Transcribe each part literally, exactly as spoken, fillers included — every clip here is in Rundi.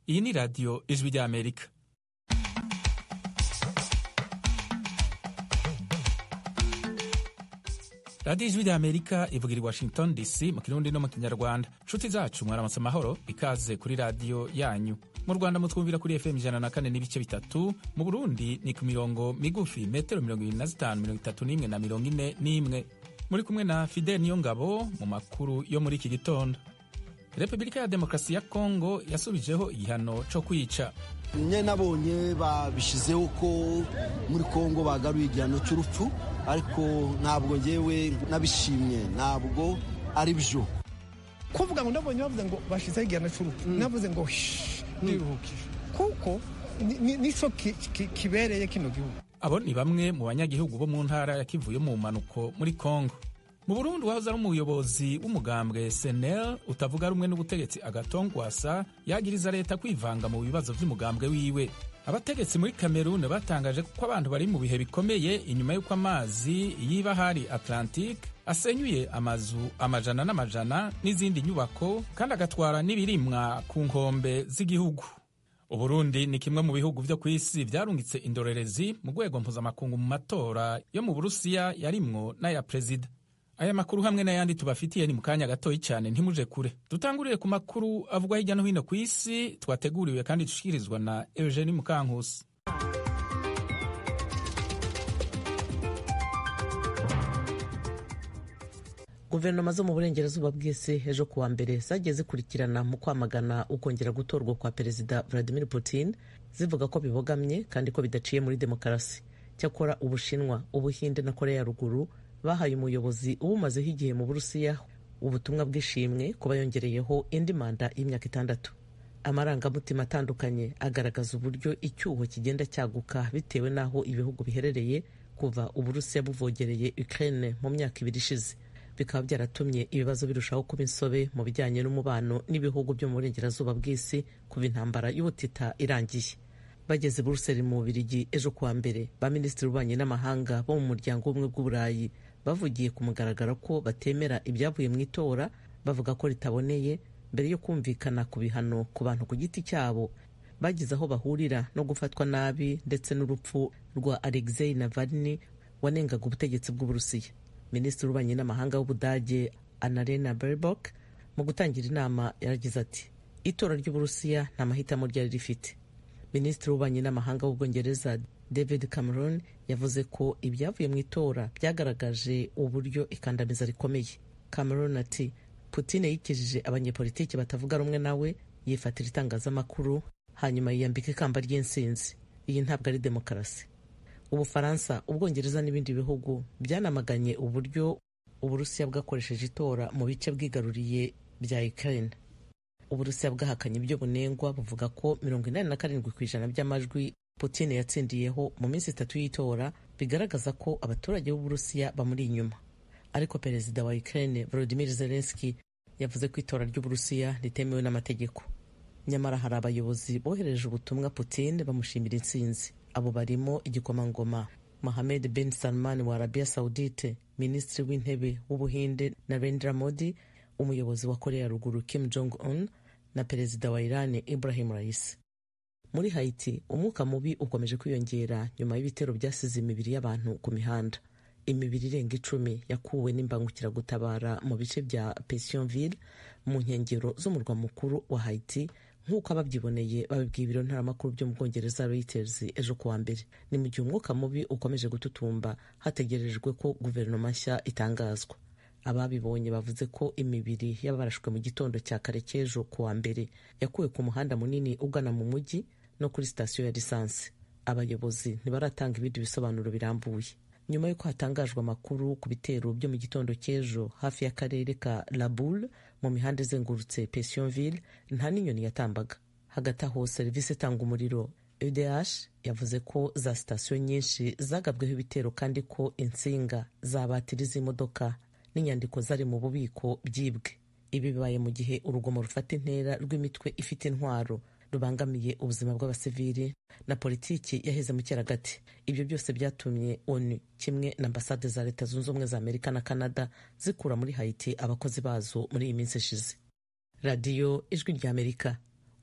Iyi ni radiyo ijwi ry'Amerika. radiyo ijwi ry'Amerika ivugira i Washington D C mu kirundi no mu kinyarwanda. Nshuti zacu mwaramutse amahoro, ikaze kuri radiyo yanyu. Mu Rwanda mutwumvira kuri F M ijana na kane n'ibice bitatu, mu Burundi ni ku mirongo migufi metero mirongo ibiri na zitanu, mirongo itatu n'imwe na mirongo ine n'imwe. Muri kumwe na Fidel Niyongabo mu makuru yo muri iki gitondo. Repubulika ya Demokarasi ya Kongo yasubijeho igihano cyo kwica. Nye nabonye babishizeho ko muri Kongo bagaruye igihano cy'urupfu, ariko ntabwo ngewe nabishimye, ntabwo ari byo. Kuvuga ngo ndabonye bavuze ngo bashizeho igihano cy'urupfu, navuze ngo ndiruhukije kuko nico kibereye kino gihugu. Abo ni bamwe mu banyagihugu bo mu ntara ya Kivu yo mu manuko muri Kongo. Mu Burundi wahoze ari umuyobozi w'umugambwe S N L utavuga rumwe n'ubutegetsi Agathon Rwasa yagiriza leta kwivanga mu bibazo by'umugambwe wiwe. Abategetsi muri Cameroon batangaje ko abantu bari mu bihe bikomeye inyuma y'uko amazi y'ibahari Atlantique asenyuye amazu amajana n'amajana n'izindi nyubako kandi agatwara n'ibirimwa ku nkombe z'igihugu. Uburundi ni kimwe mu bihugu vyo kw'isi vyarungitse indorerezi mu rwego mpuzamakungu mu matora yo mu Burusiya yarimwo n'aya perezida. Aya makuru hamwe n'ayandi tubafitiye ni mu kanya gatoyi cyane, ntimuje kure. Dutangurire ku makuru avugwa hirya no hino ku isi twateguriwe kandi dushikirizwa na Eugenie Mukankusi. Guverinoma zo mu burengerazuba bw'isi ejo kuwa mbere zagiye zikurikirana mu kwamagana ukongera gutorwa kwa Perezida Vladimir Putin, zivuga ko bibogamye kandi ko bidaciye muri demokarasi. Cyakora Ubushinwa, Ubuhinde na Korea ya Ruguru bahaye umuyobozi ubumazeho igihe mu Burusiya ubutumwa bw'ishimwe kuba yongereyeho indi manda y'imyaka itandatu. Amarangamutima atandukanye agaragaza uburyo icyuho kigenda cyaguka bitewe n'aho ibihugu biherereye kuva Uburusiya buvogereye Ukraine mu myaka ibiri ishize. Bikaba byaratumye ibibazo birushaho kuba insobe mu bijyanye n'umubano n'ibihugu byo mu burengerazuba bw'isi kuva intambara y'ubutita irangiye. Bageze Buruseli mu Bubiligi ejo kuwa mbere, ba minisitiri b'ububanyi n'amahanga bo mu muryango w'ubumwe bw'Uburayi bavugiye ku mugaragaro ko batemera ibyavuye mu itora, bavuga ko ritaboneye mbere yo kumvikana ku bihano ku bantu ku giti cyabo bagize aho bahurira no gufatwa nabi ndetse n'urupfu rwa Alexei Navalny wanengaga ubutegetsi bw'Uburusiya. Minisitiri w'ububanyi n'amahanga w'Ubudage Annalena Baerbock mu gutangira inama yaragize ati itora ry'Uburusiya nta mahitamo ryari rifite. Minisitiri w'ububanyi n'amahanga w'Ubwongereza David Cameron yavuze ko ibyavuye mu itora byagaragaje uburyo ikandamiza rikomeye. Cameron ati Putin yikijije abanyepolitiki batavuga rumwe nawe, yifatira itangazamakuru hanyuma yiyambika ikamba ry'insinzi. Iyi ntabwo ari demokarasi. Ubufaransa, Ubwongereza n'ibindi bihugu byanamaganye uburyo Uburusiya bwakoresheje itora mu bice bwigaruriye bya Ukraine. Uburusiya bwahakanye ibyo bunengwa buvuga ko mirongo inani na karindwi ku ijana by'amajwi Putin yatsindiyeho mu minsi itatu y'itora bigaragaza ko abaturage b'Uburusiya bamuri inyuma. Ariko perezida wa Ukraine Volodymyr Zelensky yavuze ko itora ry'Uburusiya ritemewe n'amategeko. Nyamara hari abayobozi bohereje ubutumwa Putin bamushimira intsinzi. Abo barimo igikomangoma Mohammed bin Salman wa Arabia Saudite, minisitiri w'intebe w'Ubuhinde Narendra Modi, umuyobozi wa Korea ya Ruguru Kim Jong-un na perezida wa Iran Ibrahim Raisi. Muri Haiti, umwuka mubi ukomeje kwiyongera nyuma y'ibitero byasize imibiri y'abantu ku mihanda. Imibiri irenga icumi yakuwe n'imbangukiragutabara mu bice bya Pétionville mu nkengero z'umurwa mukuru wa Haiti, nk'uko ababyiboneye babibwiye ibiro ntaramakuru byo mu Bwongereza Reuters ejo kuwa mbere. Ni mu gihe umwuka mubi ukomeje gututumba hategerejwe ko guverinoma nshya itangazwa. Ababibonye bavuze ko imibiri y'abarashwe mu gitondo cya kare cy'ejo kuwa mbere yakuwe ku muhanda munini ugana mu mujyi no kuri sitasiyo ya lisansi. Abayobozi ntibaratanga ibindi bisobanuro birambuye. Nyuma y'uko hatangajwe amakuru ku bitero byo mu gitondo cy'ejo hafi y'akarere ka La Boule mu mihanda izengurutse Pétionville, nta n'inyoni yatambaga. Hagati aho serivisi itanga umuriro E D H yavuze ko za sitasiyo nyinshi zagabweho ibitero kandi ko insinga za batiri z'imodoka n'inyandiko zari mu bubiko byibwe. Ibi bibaye mu gihe urugomo rufata intera rw'imitwe ifite intwaro rubangamiye ubuzima bw'abasivili na politiki yaheze mu cyeragati. Ibyo byose byatumye O N U kimwe na ambasade za Leta Zunze Ubumwe za Amerika na Canada zikura muri Haiti abakozi bazo muri iyi minsi ishize. Radio Ijwi ry'Amerika.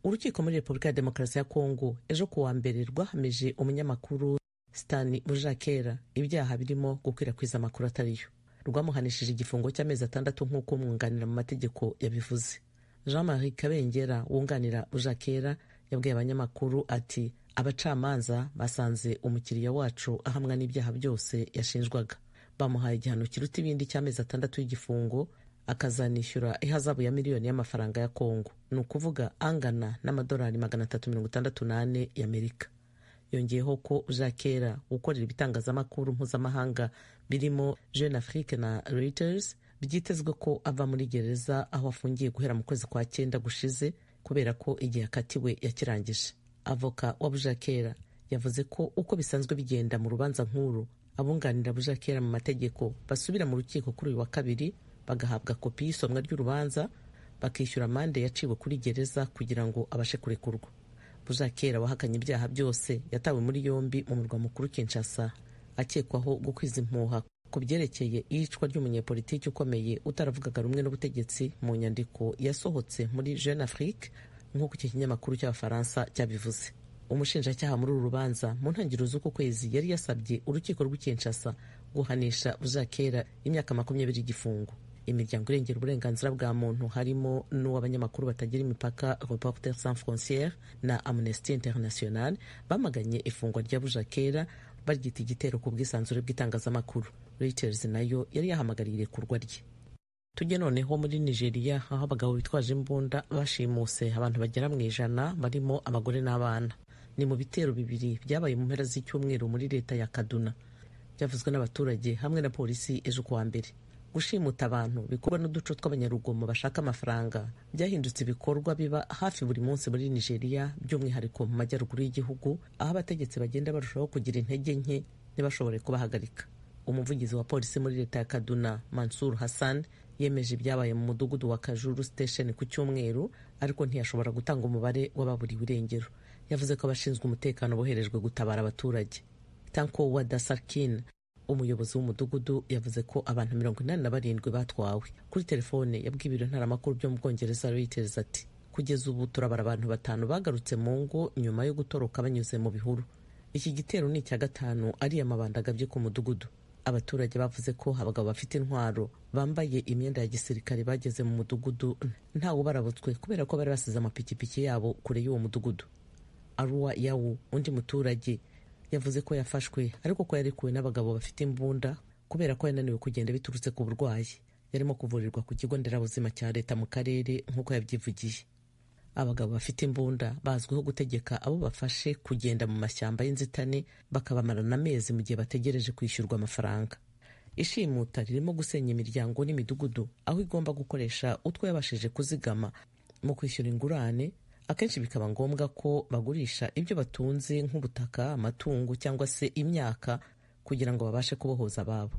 urukiko muri repubulika ya demokarasi ya kongo ejo kuwa mbere rwahamije umunyamakuru Stani Bujakera ibyaha birimo gukwirakwiza amakuru atariyo. Rwamuhanishije igifungo cy'amezi atandatu nk'uko umwunganira mu mategeko yabivuze. Jean-Marie Kabengera wunganira Bujakera yabwiye abanyamakuru ati abacamanza basanze umukiriya wacu ahamwa n'ibyaha byose yashinjwaga. Bamuhaye igihano kiruta ibindi cy'amezi atandatu y'igifungo, akazanishyura ihazabu ya miliyoni y'amafaranga ya Kongo, ni ukuvuga angana n'amadolari magana atatu mirongo itandatu n'ane y'Amerika. Yongeyeho ko Bujakera ukorera ibitangazamakuru mpuzamahanga birimo Jeune Afrique na Reuters byitezwe ko ava muri gereza aho afungiye guhera mu kwezi kwa cyenda gushize kubera ko igihe akatiwe yakirangije. Avoka wa Bujakera yavuze ko uko bisanzwe bigenda mu rubanza nkuru, abunganira Bujakera mu mategeko basubira mu rukiko kuri uyu wa kabiri bagahabwa kopi y'isomwa ry'urubanza, bakishyura amande yaciwe kuri gereza kugira ngo abashe kurekurwa. Bujakera wahakanye ibyaha byose yatawe muri yombi mu murwa mukuru Kinshasa akekwaho gukwiza impuha ku byerekeye iyicwa ry'umunyepolitiki ukomeye utaravugaga rumwe n'ubutegetsi mu nyandiko yasohotse muri Jeune Afrique nk'uko iki kinyamakuru cy'Abafaransa cyabivuze. Umushinjacyaha muri uru rubanza mu ntangiriro z'uku kwezi yari yasabye urukiko rw'i Kinshasa guhanisha Bujakera imyaka makumyabiri y'igifungo. Imiryango irengera uburenganzira bwa muntu harimo n'uw'abanyamakuru batagira imipaka Reporters sans frontières na Amnesty International bamaganye ifungwa rya Bujakera baryita igitero ku bwisanzure bw'itangazamakuru. Reuters nayo yari yahamagariye irekurwa rye. Tujye noneho muri Nigeria aho abagabo bitwaje imbunda bashimuse abantu bagera mu ijana barimo abagore n'abana. Ni mu bitero bibiri byabaye mu mpera z'icyumweru muri leta ya Kaduna, byavuzwe n'abaturage hamwe na polisi ejo kuwa mbere. Gushimuta abantu bikorwa n'uduco tw'abanyarugomo bashaka amafaranga byahindutse ibikorwa biba hafi buri munsi muri Nigeria, by'umwihariko mu majyaruguru y'igihugu aho abategetsi bagenda barushaho kugira intege nke ntibashobore kubahagarika. Umuvugizi wa polisi muri leta ya Kaduna, Mansur Hassan, yemeje ibyabaye mu mudugudu wa Kajuru Station ku cyumweru, ariko ntiyashobora gutanga umubare w'ababuriwe irengero. Yavuze ko abashinzwe umutekano boherejwe gutabara abaturage. Tanko wa Dasarkin, umuyobozi w'umudugudu, yavuze ko abantu mirongo inani na barindwi batwawe. Kuri telefone yabwiye ibiro ntaramakuru byo mu Bwongereza Reuters ati kugeza ubu turabara abantu batanu bagarutse mu ngo nyuma yo gutoroka banyuze mu bihuru. Iki gitero ni icya gatanu ari amabanda agabye ku mudugudu. Abaturage bavuze ko abagabo bafite intwaro bambaye imyenda ya gisirikare bageze mu mudugudu ntawe barabutswe kubera ko bari basize amapikipiki yabo kure y'uwo mudugudu. Arua Yawu, undi muturage, yavuze ko yafashwe ariko ko yarekuwe n'abagabo bafite imbunda kubera ko yananiwe kugenda biturutse ku burwayi. Yarimo kuvurirwa ku kigo nderabuzima cya leta mu karere nk'uko yabyivugiye. Abagabo bafite imbunda bazwiho gutegeka abo bafashe kugenda mu mashyamba y'inzitane bakabamarana amezi mu gihe bategereje kwishyurwa amafaranga. Ishimuta ririmo gusenya imiryango n'imidugudu aho igomba gukoresha utwo yabashije kuzigama mu kwishyura ingurane, akenshi bikaba ngombwa ko bagurisha ibyo batunze nk'ubutaka, amatungo cyangwa se imyaka kugira ngo babashe kubohoza ababo.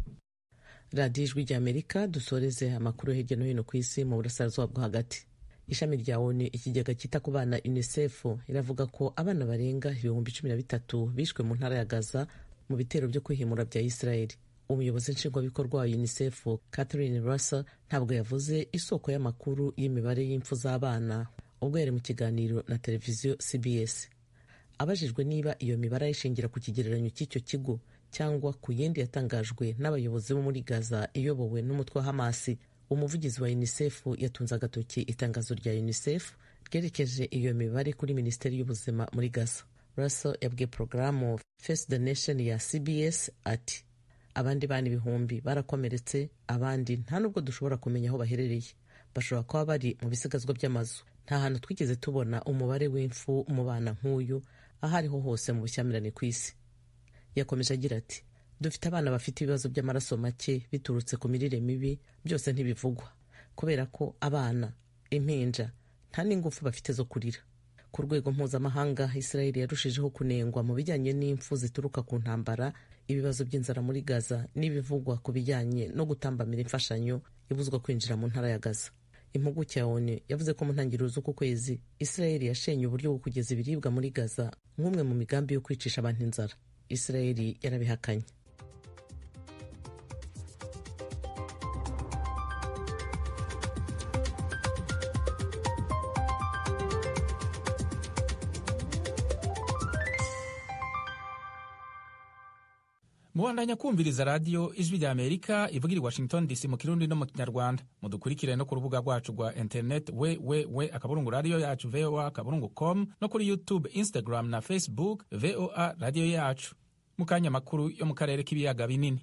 Radiyo Ijwi ry'Amerika, dusoreze amakuru hirya no hino ku isi mu burasirazuba bwo hagati. Ishami rya O N U, ikigega cyita ku bana UNICEF, iravuga ko abana barenga ibihumbi cumi na bitatu bishwe mu ntara ya Gaza mu bitero byo kwihimura bya Israeli. Umuyobozi nshingwabikorwa wa UNICEF, Catherine Russell, ntabwo yavuze isoko y'amakuru y'imibare y'impfu z'abana ubwo yari mu kiganiro na televiziyo C B S. Abajijwe niba iyo mibare ishingira ku kigereranyo cy'icyo kigo cyangwa ku yindi yatangajwe n'abayobozi bo muri Gaza iyobowe n'umutwe wa Hamas, umuvugizi wa UNICEF yatunze agatoki itangazo rya UNICEF ryerekeje iyo mibare kuri Minisiteri y'Ubuzima muri Gaza. Russell yabwiye porogaramu Face the Nation ya C B S ati abandi bana ibihumbi barakomeretse, abandi nta nubwo dushobora kumenya aho baherereye. Bashobora kuba bari mu bisigazwa by'amazu. Nta hantu twigeze tubona umubare w'imfu mu bana nk'uyu aho ariho hose mu bushyamirane ku isi. Yakomeje agira ati dufite abana bafite ibibazo by'amaraso make biturutse ku mirire mibi, byose ntibivugwa kubera ko abana, impinja nta n'ingufu bafite zo kurira. Ku rwego mpuzamahanga, Israeli yarushijeho kunengwa mu bijyanye n'impfu zituruka ku ntambara, ibibazo by'inzara muri Gaza n'ibivugwa ku bijyanye no gutambamira imfashanyo ibuzwa kwinjira mu ntara ya Gaza. Impuguke ya O N U yavuze ko mu ntangiriro z'uku kwezi Israeli yashenye uburyo bwo kugeza ibiribwa muri Gaza nk'umwe mu migambi yo kwicisha abantu inzara. Israeli yarabihakanye. mubandanya kumviriza radiyo ijwi rya amerika ivugira i washington dc mu kirundi no mu kinyarwanda. mudukurikire no ku rubuga rwacu rwa internet we we we akaburungu radiyo yacu voa akaburungu com no kuri youtube, instagram na facebook voa radiyo yacu. mu kanya makuru yo mu karere k'ibiyaga binini.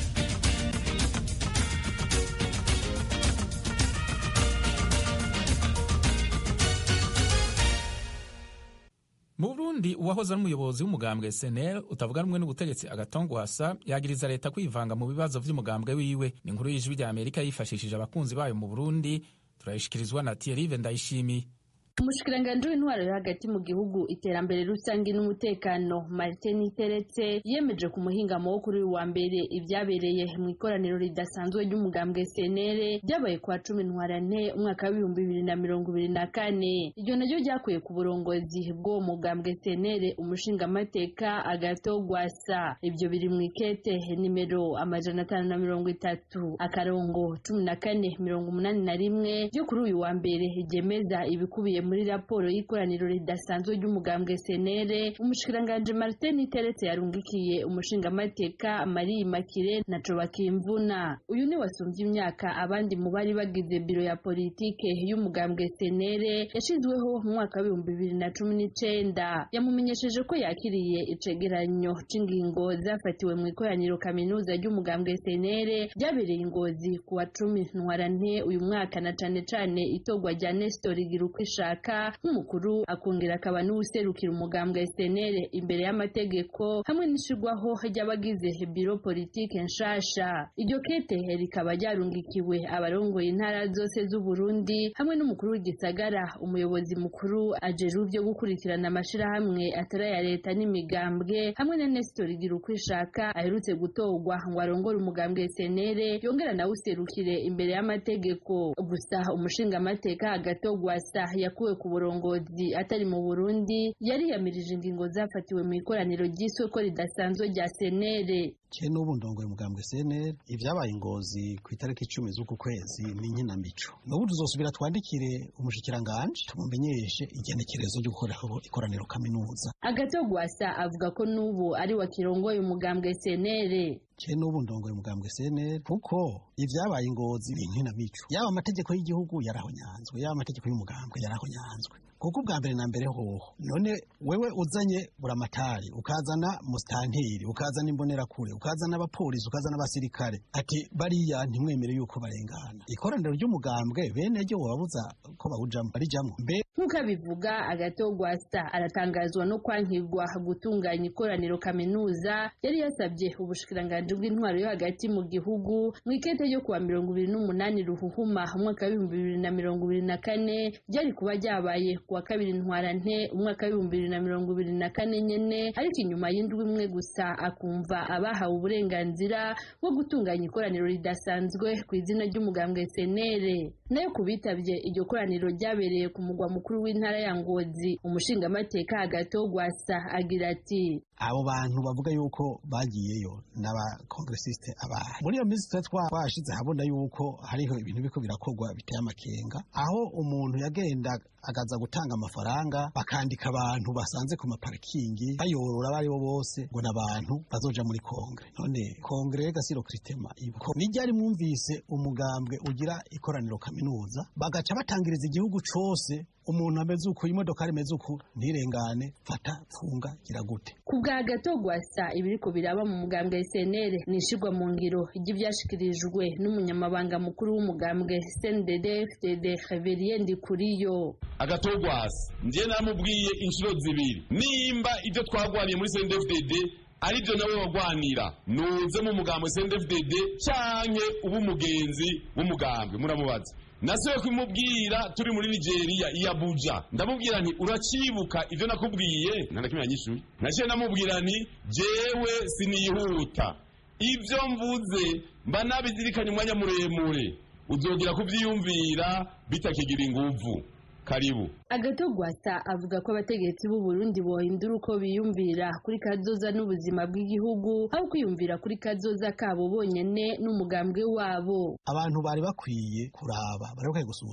mu Burundi uwahoze ari umuyobozi w'umugambwe S N L utavuga rumwe n'ubutegetsi Agathon Rwasa yagiriza leta kwivanga mu bibazo vy'umugambwe wiwe. ni inkuru y'ijwi rya Amerika yifashishije abakunzi bayo mu Burundi, turayishikirizwa na Thierry Ndayishimiye. Umushikiranganji w'intwaro yo hagati mu gihugu, iterambere rusange n'umutekano Martin Teretse yemeje ku muhingamo wo kuri wa mbere ibyabereye mu ikoraniro ridasanzwe ry'umugambwe S N L ryabaye kwa cumi ntwarante umwaka w'ibihumbi bibiri na mirongo ibiri na kane. Iryo naryo ryakuye ku burongozi bw'uwo mugambwe S N L umushingamateka Agathon Rwasa. Ibyo biri mu ikete nimero amajana atanu na mirongo itatu akarongo cumi na kane mirongo umunani na rimwe ryo kuri uyu wa mbere ryemeza ibikubiye muri raporo y'ikoraniro ridasanzwe ry'umugambwe S N L. Umushikiranganje Martin Teretse yarungikiye umushingamateka Marie Immaculée Ntaco Bakimvuna. Uyu ni wasumvye imyaka abandi mu bari bagize biro ya politike y'umugambwe S N L yashizweho mu mwaka w'ibihumbi bibiri na cumi n'icenda. Yamumenyesheje ko yakiriye icegeranyo c'ingingo zafatiwe mu ikoraniro kaminuza ry'umugambwe S N L ryabereye Ingozi ku wa cumi ntwarante uyu mwaka, na cane cane itogwa rya Nestor Girukwisha nk'umukuru akongera akaba n'userukira umugambwe S N L imbere y'amategeko hamwe n'ishirwaho ry'abagize biro politike nshasha. Iryo kete rikaba ryarungikiwe abarongoye intara zose z'u Burundi hamwe n'umukuru w'igisagara, umuyobozi mukuru ajejwe byo gukurikirana amashirahamwe atari ya leta n'imigambwe, hamwe na Nestor Girukwishaka aherutse gutogwa ngo arongore umugambwe S N L yongera nawe userukire imbere y'amategeko. Gusa umushingamateka Agathon Rwasa yakuwe ku burongozi atari mu Burundi yari yamirije ingingo zafatiwe mu ikoraniro ry'isoko ridasanzwe rya S N L. cye n'ubu ndongoye umugambwe S N L ivyabaye Ingozi ku itariki icumi z'uku kwezi ni nkinamico. N'ubu tuzosubira twandikire umushikiranganje tumumenyeshe igenekerezo ryo gukoraho ikoraniro kaminuza. Agathon Rwasa avuga ko n'ubu ari wakirongoye umugambwe S N L. cye n'ubu ndongoye umugambwe S N L kuko ivyabaye Ingozi ni nkinamico. Yaba amategeko y'igihugu yarahonyanzwe, yaba amategeko y'umugambwe yarahonyanzwe. kuko ubwa mbere na mbere hoho none wewe uzanye buramatari ukazana mustanteri ukazana imbonerakure ukazana abapolisi ukazana abasirikare ati bariya ntimwemere yuko barengana. Ikoraniro ry'umugambwe bene ryo wabuza ko bawujamo barijamo mbe nkuko bivuga. Agathon Rwasa aratangazwa no kwankirwa gutunganya ikoraniro kaminuza yari yasabye ubushikiranganje bw'intwaro yo hagati mu gihugu mu ikete ryo kuwa mirongo ibiri n'umunani ruhuhuma umwaka w'ibihumbi bibiri na mirongo ibiri na kane ryari kuba ryabaye kuwa kabiri ntwarante umwaka w'ibihumbi bibiri na mirongo ibiri na kane nyene, ariko inyuma y'indwi imwe gusa akumva abahawe uburenganzira bwo gutunganya ikoraniro ridasanzwe ku izina ry'umugambwe S N L. Nayo kubitabye iryo koraniro ryabereye ku mugwa mukuru w'intara ya Ngozi, umushingamateka Agathon Rwasa agira ati abo bantu bavuga yuko bagiyeyo n'aba congressiste abahe muri iyo minsi twashize habona yuko hariho ibintu biko birakorwa biteye amakenga, aho umuntu yagenda agaza gutanga amafaranga bakandika abantu basanze ku maparikingi bayorora bari bo bose ngo n'abantu bazoja muri kongre. None kongre gasiro kritema ibuko nijyari mwumvise umugambwe ugira ikoraniro kaminuza bagaca batangiriza igihugu cose umuntu ameze uko imodoka rimeze uko ntirengane fata funga giragute. Kubwa Agathon Rwasa ibiriko biraba mu mugambwe S N L nishirwa mu ngiro ry'ivyashikirijwe n'umunyamabanga mukuru w'umugambwe C N D D F D D Reverien Ndikuriyo. Agathon Rwasa ndiye namubwiye inshuro zibiri nimba ibyo twagwaniye muri C N D D F D D aribyo nawe wagwanira nuze mu mugambwe C N D D F D D canke ubu mugenzi w'umugambwe muramubaza. Nasiwe kumubwira turi muri Nigeria i Abuja ndamubwira nti uracibuka ivyo nakubwiye ntanakimya nyishuri naciye namubwira nti jewe sinihuta ivyo mvuze mba nabizirikanye umwanya muremure uzogira kuvyiyumvira bitakigira inguvu. Karibu. Agathon Rwasa avuga ko abategetsi b'u Burundi bohindura uko biyumvira kuri kazoza n'ubuzima bw'igihugu aho kwiyumvira kuri kazoza kabo bonyene n'umugambwe wabo. Abantu bari bakwiye kuraba bari bakwiye gusuzuma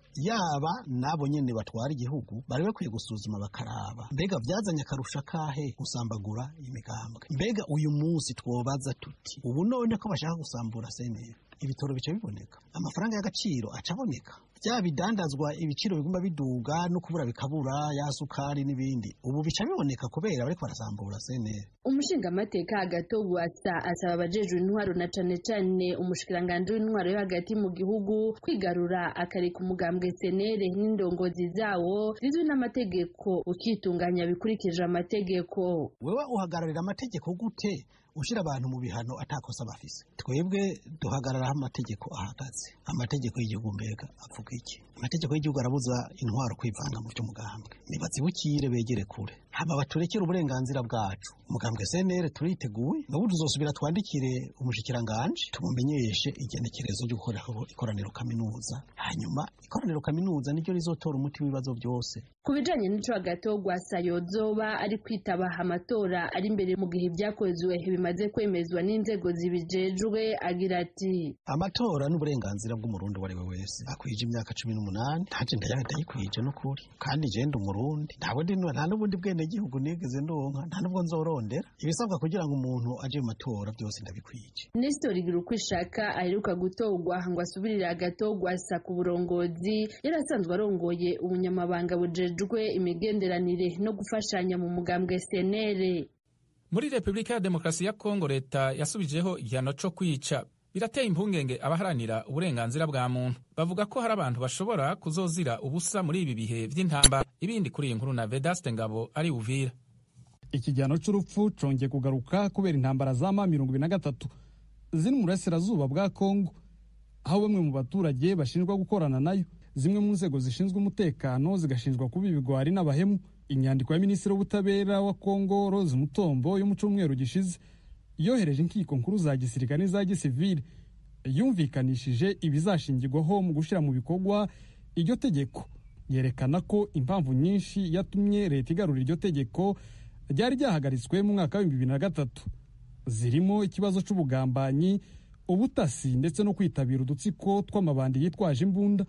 yaba nabo nyene batwara igihugu bari bakwiye gusuzuma bakaraba mbega byazanye akarusha kahe gusambagura imigambwe. Mbega uyu munsi twobaza tuti ubu none ko bashaka gusambura seneri ibitoro bice biboneka, amafaranga y'agaciro acaboneka, bya bidandazwa ibiciro biguma biduga no kubura bikabura, ya sukari n'ibindi ubu bica biboneka kubera bariko barasambura seneri. Umushingamateka Agatogwasa asaba abajejwe intwaro na cane cane umushikiranganje w'intwaro yo hagati mu gihugu kwigarura akareka umugambwe seneri n'indongozi zawo zizwi n'amategeko ukitunganya bikurikije amategeko. Wewe uhagararira amategeko gute ushira abantu mu bihano atakosa bafise? Twebwe duhagararaho amategeko ahagaze. Amategeko y'igihugu mbega avuga iki? Amategeko y'igihugu arabuza intwaro kwivanga mu by'umugambwe, nibazibukire begere kure, hama baturekere uburenganzira bwacu. Umugambwe seneri turiteguye, n'ubu tuzosubira twandikire umushikiranganje tumumenyeshe igenekerezo ryo gukora ikoraniro kaminuza, hanyuma ikoraniro kaminuza niryo rizotora umuti w'ibibazo byose. Kubijanye n'ico Agatogwasa yozoba ari kwitaba amatora ari imbere mu gihe byakozwe bimaze kwemezwa n'inzego zibijejwe, agira ati amatora n'uburenganzira bw'umurundi wari we wese akwije imyaka cumi n'umunani, ntaje ndayikwije n'ukuri, kandi je ndi umurundi, ntabwo ndi nta n'ubundi bwene gihugu nigeze ndonka, nta nubwo nzorondera. Ibisabwa kugira ngo umuntu aje mu matora byose ndabikwije. Nestor Girukwishaka aheruka gutogwa ngo asubirire Agatogwasa ku burongozi, yarasanzwe arongoye ubunyamabanga bujejwe imigenderanire no gufashanya mu mugambwe seneri. Muri Repubulika ya Demokarasi ya Kongo leta yasubijeho igihano co kwica. Birateye impungenge abaharanira uburenganzira bwa muntu, bavuga ko hari abantu bashobora kuzozira ubusa muri ibi bihe vy'intambara. Ibindi kuri iyi nkuru na Vedaste Ngabo ari Uvira. Iki gihano c'urupfu congeye kugaruka kubera intambara za ma mirongo ibiri na gatatu ziri mu burasirazuba bwa Kongo, aho bamwe mu baturage bashinjwa gukorana nayo. Zimwe mu nzego zishinzwe umutekano zigashinjwa kuba ibigwari n'abahemu. Inyandiko ya Minisitiri w'Ubutabera wa Kongo Rose Mutombo yo mu cyumweru gishize yohereje inkiko nkuru za gisirikare za gisivile yumvikanishije ibizashingirwaho mu gushira mu bikorwa iryo tegeko, yerekana ko impamvu nyinshi yatumye leta igarura iryo tegeko ryari ryahagaritswe mu mwaka wa bibiri na gatatu, zirimo ikibazo c'ubugambanyi, ubutasi ndetse no kwitabira udutsiko tw'amabandi yitwaje imbunda.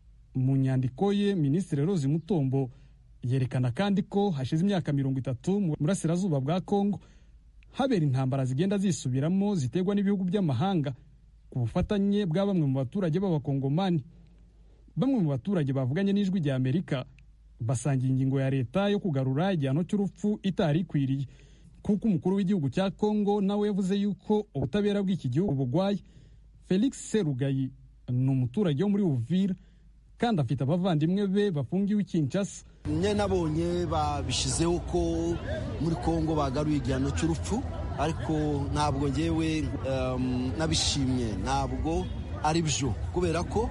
Mu nyandiko ye Minisitiri Rose Mutombo yerekana kandi ko hashize imyaka mirongo itatu mu burasirazuba bwa Kongo habera intambara zigenda zisubiramo ziterwa n'ibihugu by'amahanga ku bufatanye bwa bamwe mu baturage b'abakongomani. Bamwe mu baturage bavuganye n'ijwi rya Amerika basangiye ingingo ya leta yo kugarura igihano cy'urupfu itari ikwiriye, kuko umukuru w'igihugu cya Kongo nawe yavuze yuko ubutabera bw'iki gihugu bugwaye. Felix Serugayi ni umuturage wo muri Uvira kandi afite abavandimwe be bafungiwe Kinshasa. Nye nabonye babishizeho ko muri Kongo bagaruye igihano cy'urupfu, ariko ntabwo ngewe um, nabishimye, ntabwo ari byo, kubera ko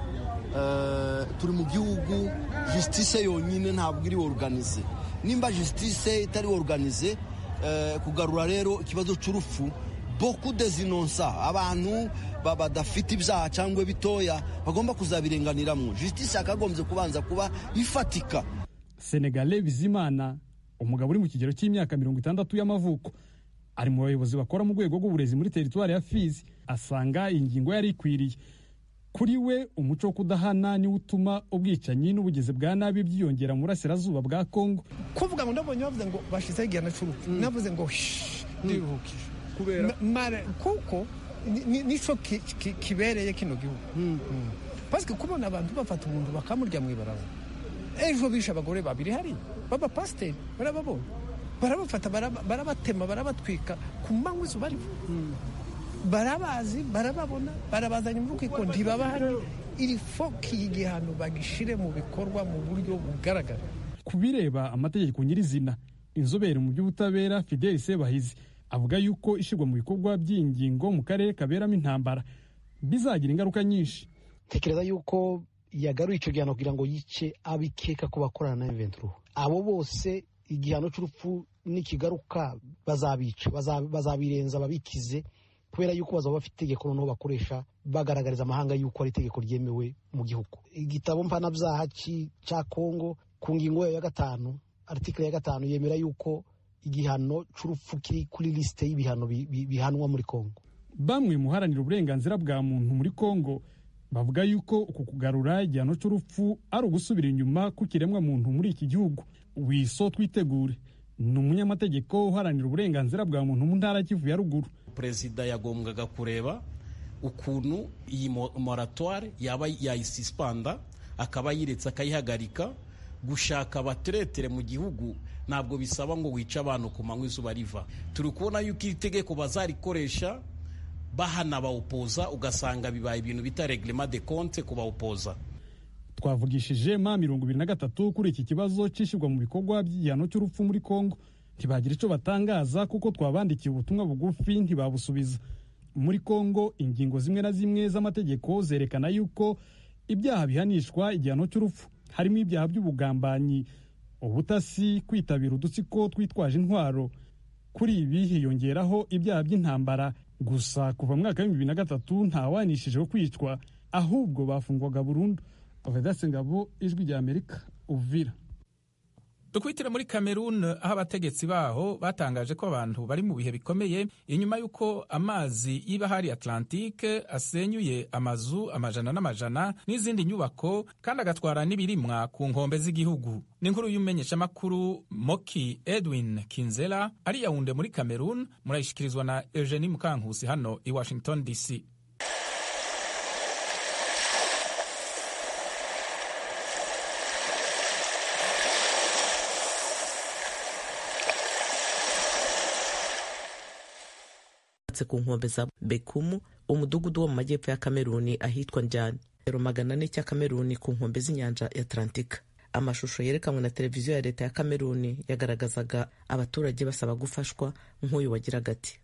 uh, turi mu gihugu justice yonyine ntabwo iri organize. Nimba justice itari organize, uh, kugarura rero ikibazo cy'urupfu beaucoup des innocents, abantu badafite ibyaha cyangwa bitoya bagomba kuzabirenganiramwo. Justice yakagombye kubanza kuba ifatika. Senegale Bizimana, umugabo uri mu kigero cy'imyaka mirongo itandatu y'amavuko, ari mu bayobozi bakora mu rwego rw'uburezi muri teritwari ya Fizi, asanga ingingo yari ikwiriye. Kuri we umuco wo kudahana ni utuma ubwicanyi n'ubugeze bwa nabi byiyongera mu burasirazuba bwa Kongo. Kuvuga ngo ndabonye bavuze ngo bashize igihano cy'urupfu, mm. navuze ngo ndiruhukije kubera mare kuko nico kibereye kino gihugu. mm. mm. Parce kubona abantu bafata umuntu bakamurya mu ibaraba. Ejo bisha abagore babiri hari baba pasteur barababona, barabafata barabatema barabatwika ku manywa izuba riva. mm. Barabazi barababona barabazanye mu rukiko ntibabahari. Iri foki y'igihano bagishire mu bikorwa mu buryo bugaragara. Kubireba amategeko nyirizina, inzobere mu by'ubutabera Fidel Sebahizi avuga yuko ishirwa mu bikorwa by'ingingo mu karere kaberamo intambara bizagira ingaruka nyinshi. Tekereza yuko yagaruye icyo gihano kugira ngo yice abikeka ko bakorana na Ventura. Abo bose igihano cy'urupfu nikigaruka bazabica, bazabirenza babikize, kubera yuko bazaba bafite itegeko noneho bakoresha bagaragariza amahanga yuko ari itegeko ryemewe mu gihugu. Igitabo mpanabyaha cya Kongo ku ngingo ya gatanu article ya gatanu yemera yuko igihano cy'urupfu kiri kuri liste y'ibihano bihanwa muri Kongo. Bamwe muharanira uburenganzira bwa muntu muri Kongo bavuga yuko uku kugarura igihano cy'urupfu ari ugusubira inyuma ku kiremwa muntu muri iki gihugu. Wiso Twitegure ni umunyamategeko uharanira uburenganzira bwa muntu mu ntara Kivu ya ruguru. Perezida yagombwaga kureba ukuntu iyi moratoire yaba yayisispanda, akaba yiretse akayihagarika. Gushaka abateretere mu gihugu ntabwo bisaba ngo wice abantu ku manywa izuba riva. Turi kubona yuko iri tegeko bazarikoresha bahana bawupoza, ugasanga bibaye ibintu bita reglement de compte ku bawupoza. Twavugishije ma mirongo ibiri na gatatu kuri iki kibazo cyishyirwa mu bikorwa by'igihano cy'urupfu muri Kongo, ntibagira icyo batangaza kuko twabandikiye ubutumwa bugufi ntibabusubiza. Muri Kongo ingingo zimwe na zimwe z'amategeko zerekana yuko ibyaha bihanishwa igihano cy'urupfu harimo ibyaha by'ubugambanyi, ubutasi, kwitabira udutsiko twitwaje intwaro. Kuri ibi hiyongeraho ibyaha by'intambara. Gusa kuva mu mwaka wa bibiri na gatatu ntawanishijeho kwicwa, ahubwo bafungwaga burundu. Ovedase Ngabo, Ijwi rya Amerika, Uvira. Dukwitire muri Cameroon, aho abategetsi baho batangaje ko abantu bari mu bihe bikomeye inyuma y'uko amazi y'ibahari Atlantique asenyuye amazu amajana n'amajana n'izindi nyubako kandi agatwara n'ibirimwa ku nkombe z'igihugu. Ni inkuru y'umumenyeshamakuru Moki Edwin Kinzela ari Yaounde muri Cameroon, murayishikirizwa na Eugenie Mukankusi hano i Washington D C. ku nkombe za Bekumu, umudugudu wo mu majyepfo ya Kameruni ahitwa Njani, metero magana ane cya Kameruni ku nkombe z'inyanja ya Atlantika. Amashusho yerekanwe na televiziyo ya leta ya Kameruni yagaragazaga abaturage basaba gufashwa, nk'uyu wagiraga ati: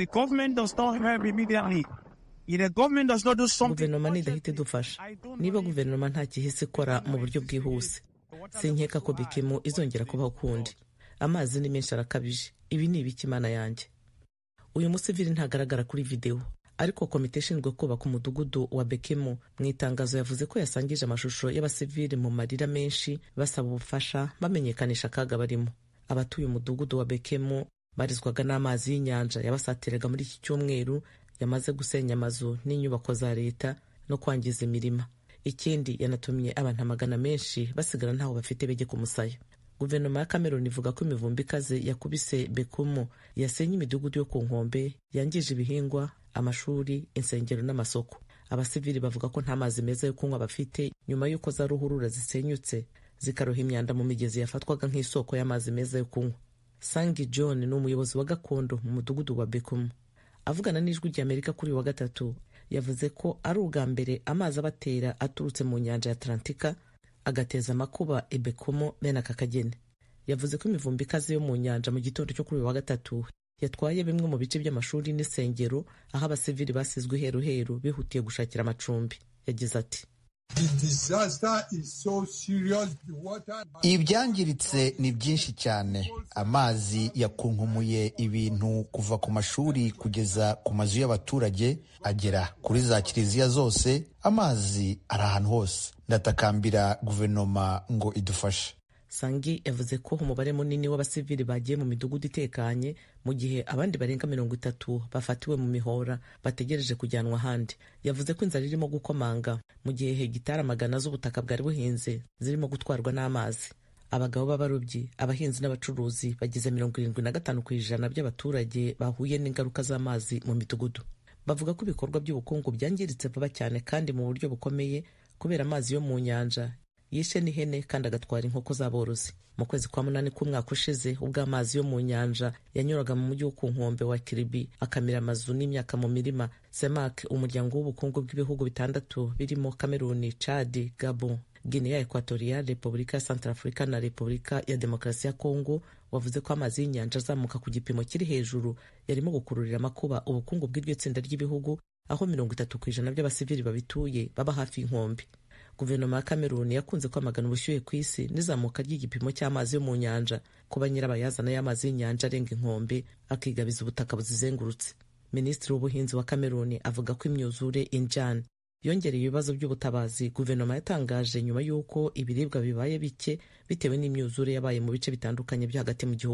guverinoma nidahita idufasha. Niba guverinoma nta gihise ikora mu buryo bwihuse, sinkeka ko Bekumu izongera kubaho ukundi. Amazi ni menshi arakabije. Ibi ni ibiki mana yanjye? Uyu musivili ntagaragara kuri video, ariko komite ishinzwe kubaka umudugudu wa Bekumu mu itangazo yavuze ko yasangije amashusho y'abasivili mu marira menshi basaba ubufasha, bamenyekanisha akaga barimo. Abatuye umudugudu wa Bekumu barizwaga n'amazi y'inyanja yabasatiraga muri iki cyumweru, yamaze gusenya amazu n'inyubako za leta no kwangiza imirima. Ikindi yanatumye abantu amagana menshi basigara ntaho bafite bege ku musaya. Guverinoma ya Cameroon ivuga ko imivumbi ikaze yakubise Bekumu yasenye imidugudu yo ku nkombe, yangije ibihingwa, amashuri, insengero n'amasoko. Abasivili bavuga ko nta mazi meza yo kunywa bafite nyuma y'uko za ruhurura zisenyutse zikaroha imyanda mu migezi yafatwaga nk'isoko y'amazi meza yo kunywa. Sangi John ni umuyobozi wa gakondo mu mudugudu wa Bekumu. Avugana n'Ijwi rya Amerika kuri wa gatatu, yavuze ko ari ubwa mbere amazi abatera aturutse mu nyanja ya Atlantika agateza amakuba i Bekumu bene aka kageni. Yavuze ko imivumbi ikaze yo mu nyanja mu gitondo cyo kuri wa gatatu yatwaye bimwe mu bice by'amashuri n'isengero, aho abasivili basizwe heruheru bihutiye gushakira amacumbi. Yagize ati: ibyangiritse ni byinshi cyane. Amazi yakunkumuye ibintu kuva ku mashuri kugeza ku mazu y'abaturage, agera kuri za kiliziya zose. Amazi ari ahantu hose. Ndatakambira guverinoma ngo idufashe. Sangi yavuze ko umubare munini w'abasivili bagiye mu midugudu itekanye, mu gihe abandi barenga mirongo itatu bafatiwe mu mihora bategereje kujyanwa ahandi. Yavuze ko inzara irimo gukomanga mu gihe hegitari amagana z'ubutaka bwari buhinze zirimo gutwarwa n'amazi. Abagabo b'abarobyi, abahinzi n'abacuruzi bagize mirongo irindwi na gatanu ku ijana by'abaturage bahuye n'ingaruka z'amazi mu midugudu. Bavuga ko ibikorwa by'ubukungu byangiritse vuba cyane kandi mu buryo bukomeye kubera amazi yo mu nyanja yishe n'ihene kandi agatwara inkoko z'aborozi. Mu kwezi kwa munani k'umwaka ushize, ubwo amazi yo mu nyanja yanyuraga mu mujyi wo ku nkombe wa Kiribi akamira amazu n'imyaka mu mirima, Semak, umuryango w'ubukungu bw'ibihugu bitandatu birimo Cameroon, Chad, Gabon, Guinea Equatorial, Repubulika ya Centrafrica na Repubulika ya Demokarasi ya Kongo, wavuze ko amazi y'inyanja azamuka ku gipimo kiri hejuru yarimo gukururira amakuba ubukungu bw'iryo tsinda ry'ibihugu, aho mirongo itatu ku ijana by'abasivili babituye baba hafi y'inkombe. Guverinoma ya Cameroon yakunze kwamagana ubushyuhe ku isi n'izamuka ry'igipimo cy'amazi yo mu nyanja, kuba nyirabayazana y'amazi y'inyanja arenga inkombe akigabiza ubutaka buzizengurutse. Minisitiri w'ubuhinzi wa Cameroon avuga ko imyuzure Injani yongereye ibibazo by'ubutabazi guverinoma yatangaje nyuma y'uko ibiribwa bibaye bike bitewe n'imyuzure yabaye mu bice bitandukanye byo hagati mu gihugu.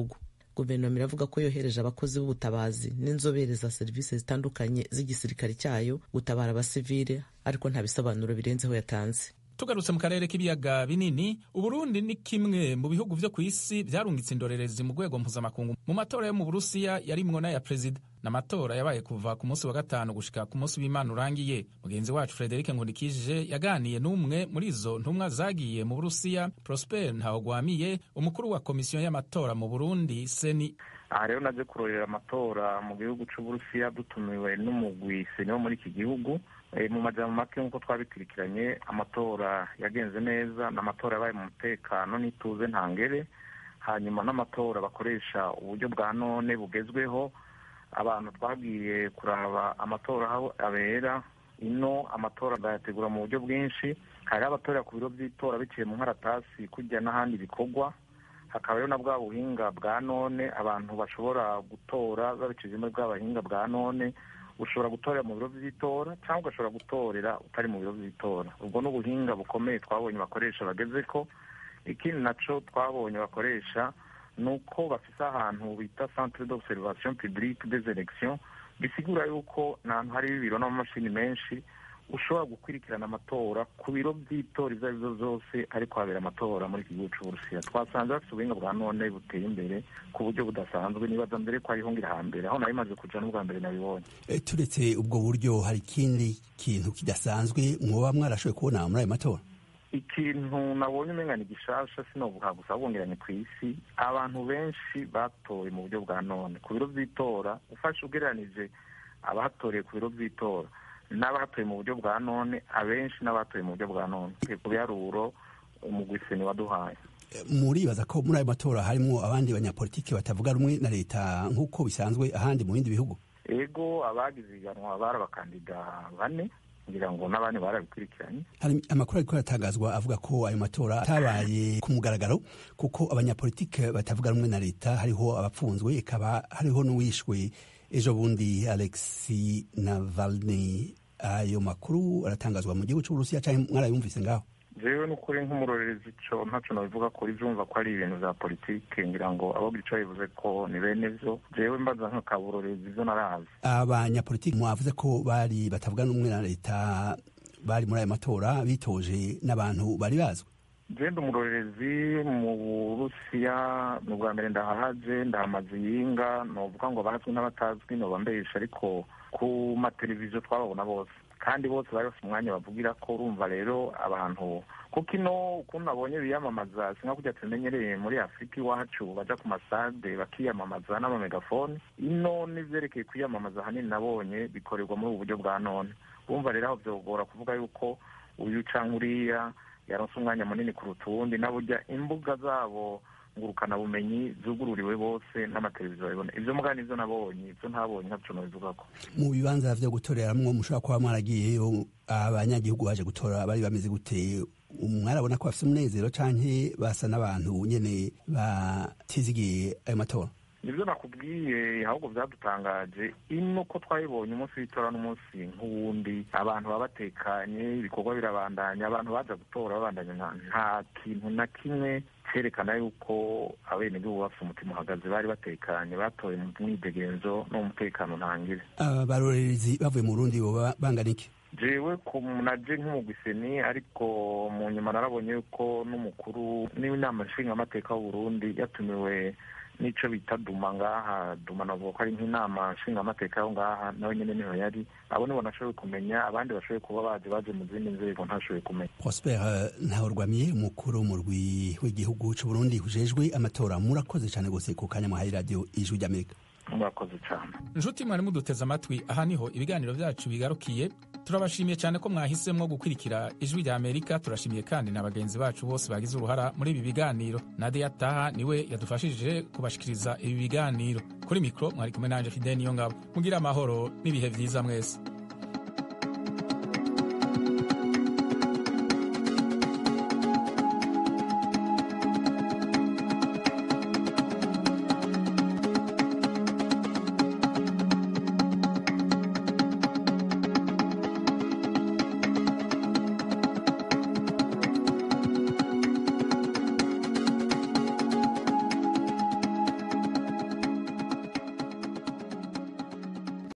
guverinoma iravuga ko yohereje abakozi b'ubutabazi n'inzobere za serivisi zitandukanye z'igisirikare cyayo gutabara abasivile, ariko nta bisobanuro birenzeho yatanze. tugarutse mu karere k'ibiyaga binini, Uburundi ni kimwe mu bihugu vyo ku isi vyarungitse indorerezi mu rwego mpuzamakungu mu matora yo mu Burusiya yarimwo n'aya perezida. N'amatora yabaye kuva ku munsi wa gatanu gushika ku munsi w'Imana urangiye. Mugenzi wacu Frederic Nkundikije yaganiye n'umwe muri izo ntumwa zagiye mu Burusiya, Prosper Ntahogwamiye, umukuru wa komisiyo y'amatora mu Burundi Seni. aha rero naje kurorera amatora mu gihugu c'Uburusiya dutumiwe n'umugwi Seni wo muri iki gihugu. E, mu majambo make nk'uko twabikurikiranye amatora yagenze neza, n'amatora yabaye mu mutekano n'ituze ntangere. Hanyuma n'amatora bakoresha uburyo bwa none bugezweho. Abantu twagiye kuraba amatora aho abera. Ino amatora bayategura mu buryo bwinshi, hari abatorera ku biro by'itora biciye mu nkaratasi kujya n'ahandi bikorwa. Hakaba rero na bwa buhinga bwa none abantu bashobora gutora babicishije muri bwa buhinga bwa none. Ushobora gutorera mu biro by'itora cyangwa ugashobora gutorera utari mu biro by'itora. Ubwo n'ubuhinga bukomeye twabonye bakoresha bageze ko. Ikindi naco twabonye bakoresha nuko bafise ahantu bita centre d'observation publique des élections, bisigura yuko n'ahantu hari ibiro n'amamashini menshi ushobora gukurikirana amatora ku biro by'itora ivyo arivyo vyose ariko habera amatora muri iki gihugu c'Uburusiya. Twasanze bafite ubuhinga bwa none buteye imbere ku buryo budasanzwe, nibaza mbere ko ariho ngira hambere aho nari maze kuja n'ubwa mbere nabibonye. E, turetse ubwo buryo hari ikindi kintu kidasanzwe mwoba mwarashoboye kubona muri ayo matora? Ikintu nabonye umenga ni gishasha sinovuga gusa bwongeranye ku isi, abantu benshi batoye mu buryo bwa none ku biro by'itora. Ufashe ugereranije abahatoreye ku biro by'itora n'abatoye mu buryo bwa none, abenshi n'abatoye mu buryo bwa none ku biharuro umugwi Seni waduhaye. Muribaza ko muri ayo matora harimo abandi banyapolitiki batavuga rumwe na leta nk'uko bisanzwe ahandi mu bindi bihugu? Ego, abagize iganwa bari abakandida bane ngira ngo n'abandi barabikurikiranye. Hari amakuru ariko aratangazwa avuga ko ayo matora atabaye ku mugaragaro kuko abanyapolitiki batavuga rumwe na leta hariho abapfunzwe, ikaba hariho n'uwishwe ejo bundi Alexei Navalny. Ayo makuru aratangazwa mu gihugu c'Uburusiya cyangwa mwarayumvise ngaho? Jewe n'ukuri nk'umurorerezi ico ntaco nabivuga ko ivyumva ko ari ibintu vya politike, ngira ngo abo bico bivuze ko ni bene vyo. Jewe mbaza nk'akaburorerezi ivyo narazi. Abanyapolitiki mwavuze ko bari batavuga n'umwe na leta bari muri ayo matora bitoje n'abantu bari bazwi? Jewe umurorerezi mu Burusiya mu bwa mbere ndahahaje, ndahamaze yinga, novuga ngo bazwi n'abatazwi noba mbesha, ariko ku mateleviziyo twababona bose kandi bose bari bafite umwanya bavugira ko. Urumva rero abantu kuko ino ukuntu nabonye biyamamaza sinka kujya tumenyereye muri Afurika iwacu baja ku masade bakiyamamaza n'amamegafone. Ino n'ivyerekeye kwiyamamaza hanini nabonye bikorerwa muri ubu buryo bwa none. Urumva rero aho vyogora kuvuga yuko uyu canke uriya yaronse umwanya munini kuruta uwundi, naburya imbuga zabo ngurukana bumenyi zugururiwe bose n'amateleviziyo babibona. Ivyo muga nivyo nabonye, ivyo ntabonye ntaco nobivugako. Mu bibanza vyo gutoreramwo mushobora kuba mwaragiyeyo, abanyagihugu baje gutora bari bameze gute? Mwarabona ko bafise umunezero canke basa n'abantu nyene batizigiye ayo matora? Nivyo nakubwiye, ahubwo vyadutangaje ino ko twabibonye umunsi w'itora n'umunsi nk'uwundi, abantu baba batekanye, ibikorwa birabandanya, abantu baza gutora babandanya, nta kintu na kimwe cerekana yuko abenegihugu bafise umutima uhagaze, bari batekanye, batoye mu mwidegenzo no mu mutekano ntangire. Abarorerezi bavuye mu Burundi boba bangana iki? Jewe naje nk'umugwi Seni, ariko mu nyuma narabonye yuko n'umukuru n'inama nshingamateka w'Uburundi yatumiwe nico bita Duma ngaha. Duma navuga ko ari nk'inama nshingamateka aho ngaha, nawe nyene niho yari. Abo nibo nashoboye kumenya, abandi bashoboye kuba baje baje mu zindi nzego ntashoboye kumenya. Prosper Ntahogwamiye, umukuru w'umurwi w'igihugu c'Uburundi ujejwe amatora, murakoze cane gose ku kanya mwahaye radio Ijwi ry'Amerika. Murakoze cyane nshuti mwari muduteze amatwi. Aha niho ibiganiro byacu bigarukiye. Turabashimiye cyane ko mwahisemo gukurikira Ijwi rya Amerika. Turashimiye kandi na bagenzi bacu bose bagize uruhara muri ibi biganiro. Nadia Taha niwe yadufashije kubashikiriza ibi biganiro. Kuri mikro mwari kumwe nanje Fidel Niyongabo. Mugira amahoro n'ibihe vyiza mwese.